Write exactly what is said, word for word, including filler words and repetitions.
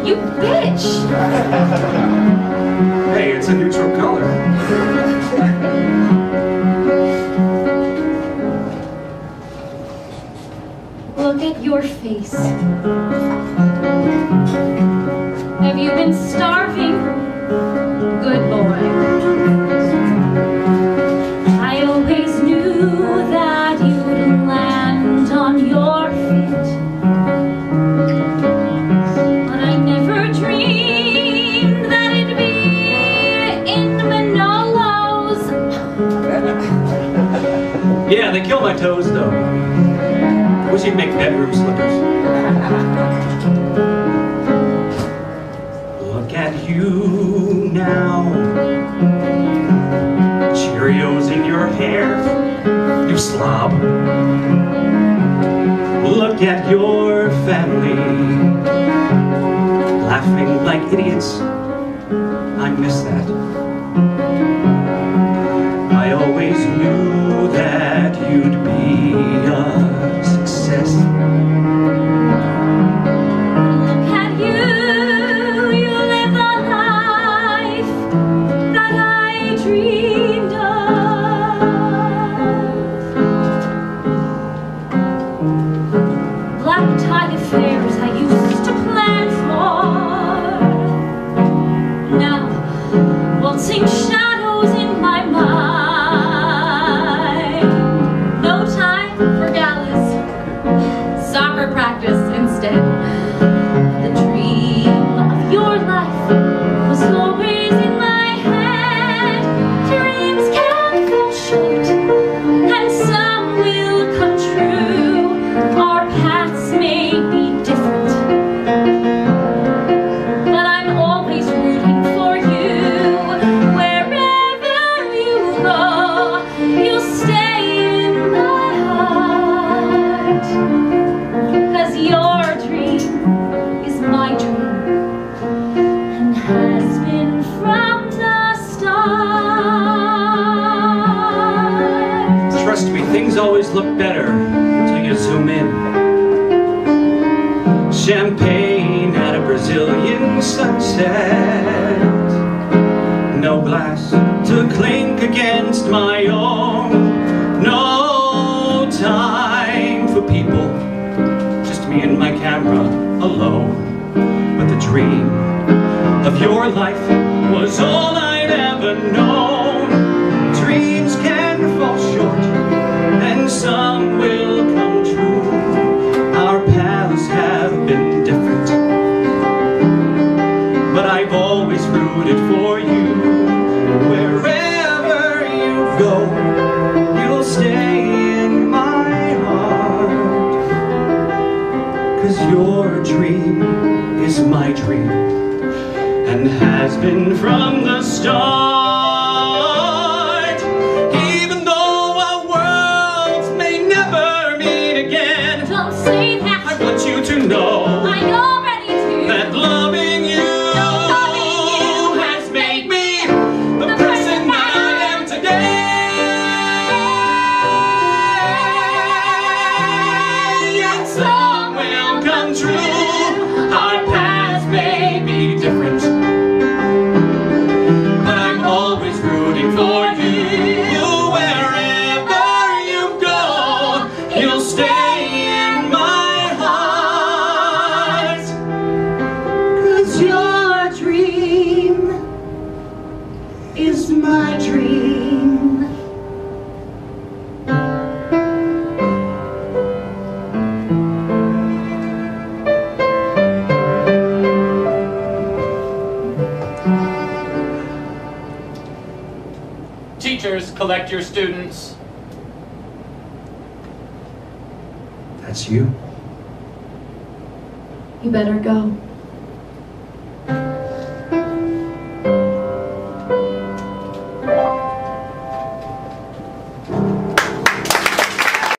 You bitch! Hey, it's a neutral color. Look at your face. Have you been starving? Good boy. I always knew that you'd land on your feet, but I never dreamed that it'd be in Manolos. Yeah, they kill my toes though. Wish he'd make bedroom slippers. Look at you now. Cheerios in your hair, you slob. Look at your family, laughing like idiots. I miss that. I always knew that you'd be a success. Look at you, you live the life that I dreamed of. Black tie affairs I used to plan for. Now, waltzing shadows in my mind. No time for galas. Soccer practice instead. The dream of your life was always in my head. Dreams can fall short, and some will come true. Our paths may be different, but I'm always rooting for you. Wherever you go, you'll stay in my heart. 'Cause your dream is my dream, and has been from the start. Trust me, things always look better until you zoom in. Champagne at a Brazilian sunset. No glass to clink against my own. No time for people, just me and my camera alone. But the dream of your life was all I'd ever known. Dreams can fall short, and some will come true. Our paths have been different, but I've always rooted for you. Wherever you go, you'll stay in my heart. 'Cause your dream is my dream, and has been from the start. Even though our worlds may never meet again, Don't say that. I want you to know I already do. that loving you has made me the person that I am today. And some will come true. Our paths may be different, but I'm always rooting for you. Wherever you go, you'll stay in my heart. 'Cause your dream is my dream. Teachers, collect your students. That's you. You better go.